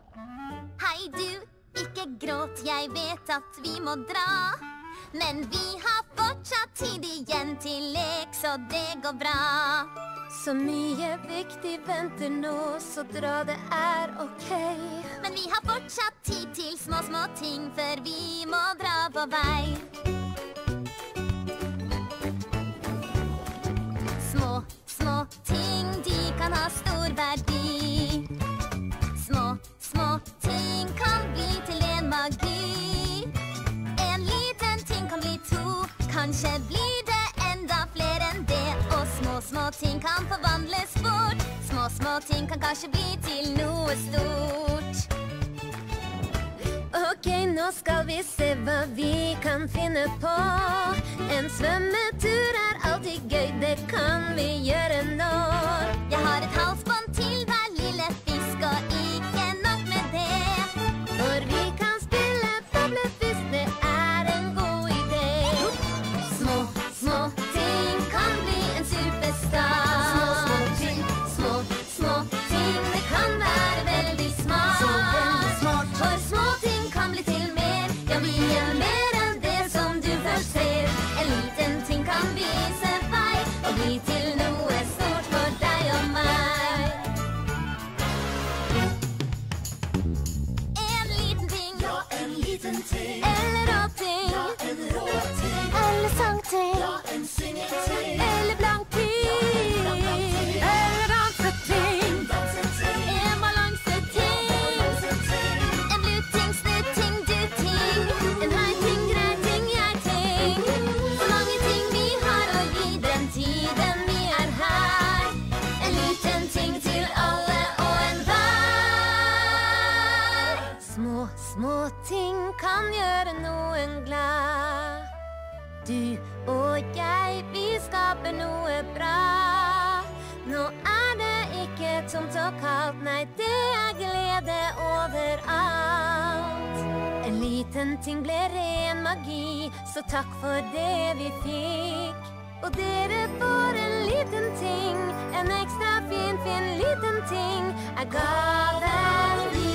Hei du, ikke gråt, jeg vet at vi må dra. Men vi har fortsatt tid igjen til lek, så det går bra. Så mye viktig venter nå, så dra, det er ok. Men vi har fortsatt tid til små ting før vi må dra på vei. Små ting, de kan ha stor verdi. Små ting kan bli til en magi. En liten ting kan bli to, kanskje blir det enda flere enn det. Og små ting kan forvandles fort. Små ting kan kanskje bli til noe stort. Ok, nå skal vi se hva vi kan finne på. En svømmetur er alltid gøy, det kan vi gjøre nå. Jeg har et halsbånd til hver lille fisk, og ikke nok med det. For vi kan spille boblefisk, det er en god idé. Små ting kan bli en superstar. Små ting, det kan være veldig smart. For små ting kan bli til mer, ja, vi er mer enn det som du først ser. En liten ting kan vise vei og bli til noe stort for deg og meg. En liten ting, Ja, en liten ting. eller rå ting, Ja, en rå ting. eller sangting, Ja, en synging-ting. eller blank ting, eller danseting, Danse-ting. en balanseting, Balanse-ting. en luting, snuting, du-ting, en hei-ting, grei-ting, jeg-ting. Så mange ting vi har å gi den tiden vi er her. En liten ting til alle og enhver. Små ting kan gjøre noen glad. Du og jeg, vi skaper noe bra. Nå er det ikke tomt og kaldt, nei, det er glede overalt. En liten ting ble ren magi, så takk for det vi fikk. Og dere får en liten ting, en ekstra fin liten ting, er gaven vi